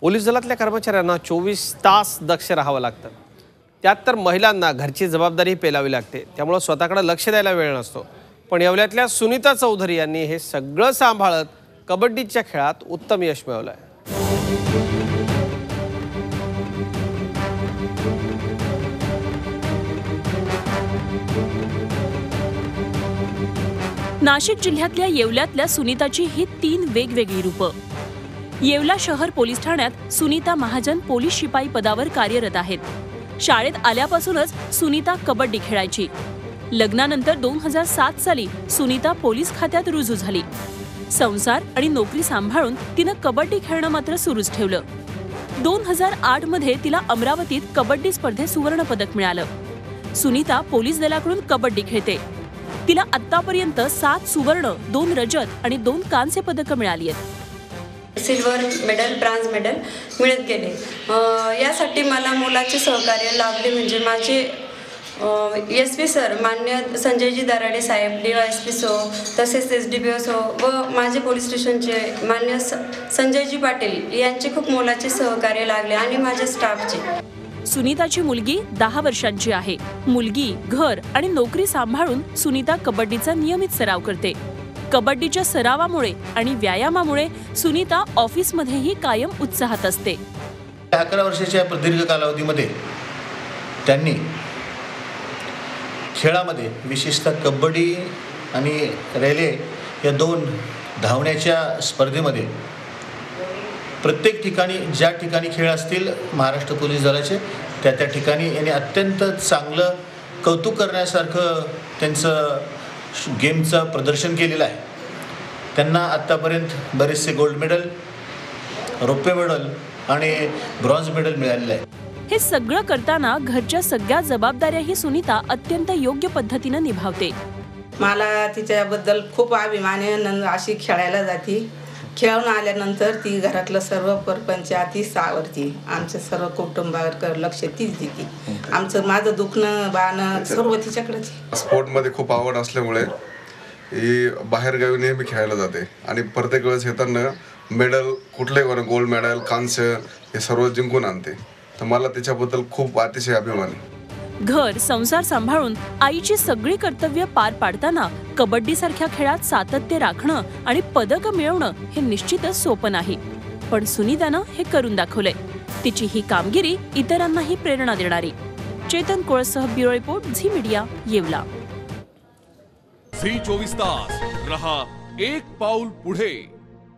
Police दलातल्या कर्मचाऱ्यांना 24 तास दक्ष राहावं लागतं। त्यात तर महिलांना घरची जबाबदारी पेलावी लागते, त्यामुळे स्वतःकडे लक्ष द्यायला वेळ नसतो। पण येवल्यातल्या सुनीता चौधरी यांनी हे सगळं सांभाळत कबड्डीच्या खेळात उत्तम यश मिळवलंय। नाशिक जिल्ह्यातल्या येवल्यातल्या सुनीताची ही 3 वेगवेगळी रूपं। येवला शहर पोलीस ठाण्यात सुनीता महाजन पोलीस शिपाई पदावर कार्यरत आहेत। शाळेत आल्यापासूनच सुनीता कबड्डी खेळायची। लग्नानंतर 2007 साली सुनीता पोलीस खात्यात रुजू झाली। संसार आणि नोकरी सांभाळून तिनं कबड्डी खेळणं मात्र सुरूच ठेवलं। 2008 मध्ये तिला अमरावतीत कबड्डी स्पर्धेत सुवर्ण पदक मिळालं। सुनीता पोलीस दलाकडून कबड्डी खेळते। तिला आतापर्यंत 7 सुवर्ण, 2 रजत आणि 2 कांस्य पदकं मिळाली आहेत। सिल्वर मेडल, ब्रॉन्झ मेडल मिळत गेले। यासाठी मला मुलाचे सहकार्य लाभले म्हणजे माझे SP सर, मान्य संजयजी दराडे साहेब, DYSP सो, तसेच SDPO सो व माझे पोलीस स्टेशनचे मान्य संजयजी पाटील यांचे खूप मोलाचे सहकार्य लागले आणि माझ्या स्टाफचे। सुनीताची मुलगी 10 वर्षांची आहे। मुलगी, घर आणि नोकरी सांभाळून सुनीता कबड्डीचा नियमित सराव करते। कबड्डीच्या सरावामुळे आणि व्यायामामुळे सुनीता ऑफिसमध्येही कायम उत्साहात असते। 11 वर्षाच्या प्रदीर्घ कालावधीमध्ये त्यांनी खेळामध्ये विशेषतः कबड्डी आणि रेले या 2 धावण्याच्या स्पर्धेमध्ये प्रत्येक ठिकाणी ज्या ठिकाणी खेळ असतील महाराष्ट्र पोलीस दलाचे त्या ठिकाणी यांनी अत्यंत चांगलं कौतुक करण्यासारखं त्यांचं गेमचं प्रदर्शन केलेलं आहे। त्यांना आत्तापर्यंत बरेचसे गोल्ड मेडल, रौप्य मेडल आणि ब्रॉन्झ मेडल मिळालेलं आहे। हे सगळं करताना घरच्या सगळ्या जबाबदाऱ्याही सुनीता अत्यंत योग्य पद्धतीने निभावते। मला तिच्याबद्दल खूप अभिमान आहे। अशी खेळायला जाते, खेळून आल्यानंतर ती घरातलं सर्व परपंच तीच सावरते। आमच्या सर्व कुटुंबावर लक्ष तीच देते। माझं दुखणं बाणं सर्व तिच्याकडेच। स्पोर्टमध्ये खूप आवड असल्यामुळे ही बाहेरगावी नेहमी खेळायला जाते आणि प्रत्येक वेळेस येताना मेडल, कुठलेही गोल्ड मेडल, कांस्य हे सर्व जिंकून आणते। तर मला तिच्याबद्दल खूप अतिशय अभिमान आहे। घर संसार सांभाळून आईची सगळी कर्तव्य पार पाडताना कबड्डीसारख्या खेळात सातत्य राखणं आणि पदक मिळवणं हे निश्चितच सोपं नाही। पण सुनीतानं हे करून दाखवलंय। तिची ही कामगिरी इतरांनाही प्रेरणा देणारी। चेतन कोळसह bureau report, Zee media, Yeola. Zee 24 तास रहा एक पाऊल पुढे।